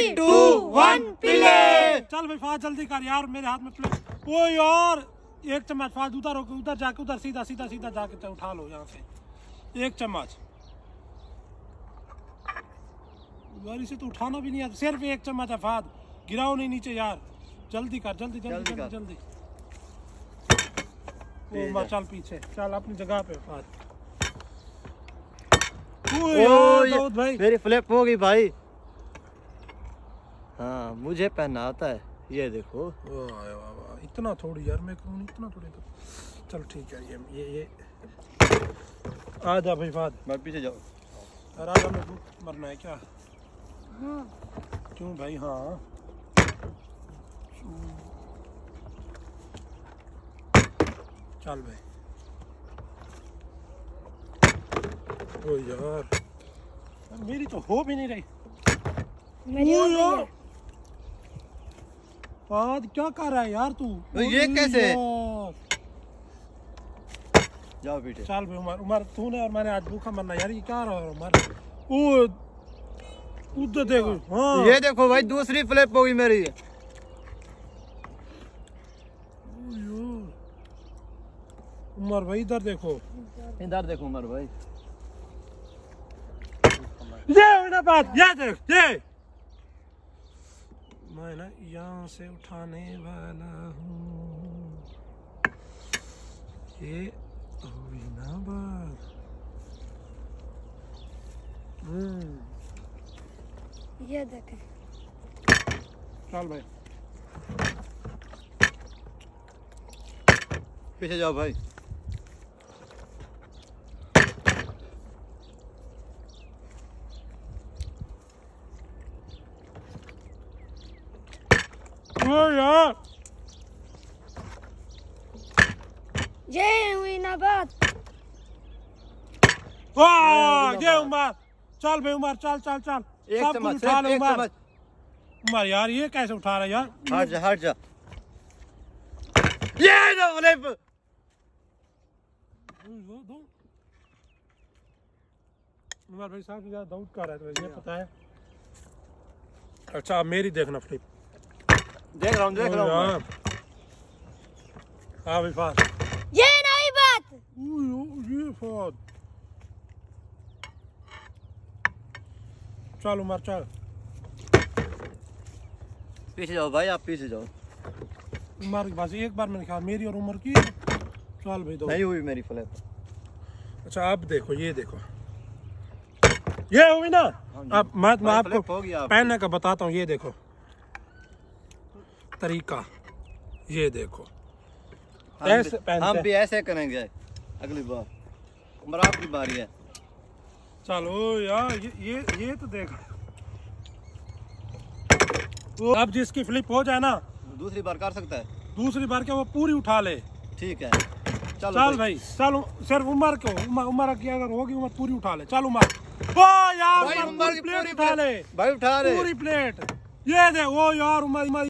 2 1 play. चल भाई फाज जल्दी कर यार, मेरे हाथ में प्ले। ओ यार एक चम्मच फाज, उधर उधर जाके उधर सीधा सीधा सीधा जाके उठा लो यहाँ से एक चम्मच। यार इसे तो उठाना भी नहीं आता, सिर्फ एक चम्मच है फाद, गिराओ नहीं नीचे यार। जल्दी कर जल्दी जल्दी जल्दी जल्दी। ओ चल पीछे चल अपनी जगह पे फाद। ओ भाई मेरी फ्लिप हो गई भाई। हाँ मुझे पहनना आता है, ये देखो। इतना थोड़ी यार मैं करूँ, इतना थोड़ी तो चल ठीक है। ये आ जा भाई फाद, मैं पीछे जाओ। आराम में मरना है क्या? क्यों भाई? हाँ चल भाई। ओ यार मेरी तो हो भी नहीं रही। ओ यार फाद क्या कर रहा है यार तू? तो ये कैसे? जाओ बेटे। चल भाई उमर, उमर तूने और मैंने आज भूखा मरना यार, ये क्या रहा है उमर? ओ उधर देखो। हाँ ये देखो भाई दूसरी फ्लिप हो गई मेरी। उमर भाई इधर देखो, इधर देखो उमर भाई। ये ना बात, ये देख ये मैं ना यहाँ से उठाने वाला हूँ। ये हुई ना बात। ये देखें। चल भाई पीछे जाओ भाई। ओ यार ये हुई ना बात। वाह ये उमर, चल भाई उमर चल चल चल। एक सब चम्मच, कुछ उठा ले एक उमर। चम्मच। उमर यार ये कैसे उठा रहा है यार? हट जा हट जा। ये ना फ्लिप। उमर भाई साहब ज्यादा दौड़ कर रहा है, ये पता है। अच्छा अब मेरी देखना फ्लिप। देख रहा हूँ। हाँ भाई फाद। ये नहीं बात। ये फाद चल उमर चल। पीछे जाओ भाई, आप पीछे जाओ। उमर के पास एक बार मैंने कहा मेरी और उमर की। चल भाई दो नहीं हुई मेरी फ्लिप। अच्छा अब देखो, ये देखो ये हुई ना। अब मैं आपको पहनने का बताता हूँ, ये देखो तरीका, ये देखो ऐसे पहनते। हम भी ऐसे करेंगे अगली बार। उमर आपकी बारी है। चलो यार ये तो देखो। तो अब जिसकी फ्लिप हो जाए ना दूसरी बार कर सकता है। दूसरी बार क्या वो पूरी उठा ले। ठीक है चलो चल भाई चल, सिर्फ उमर को उमर की अगर होगी उमर पूरी उठा ले। चल उमर। ओ यार भाई उमर उमर की प्लेट पूरी उठा ले भाई, उठा ले पूरी प्लेट। ये दे वो यार उमर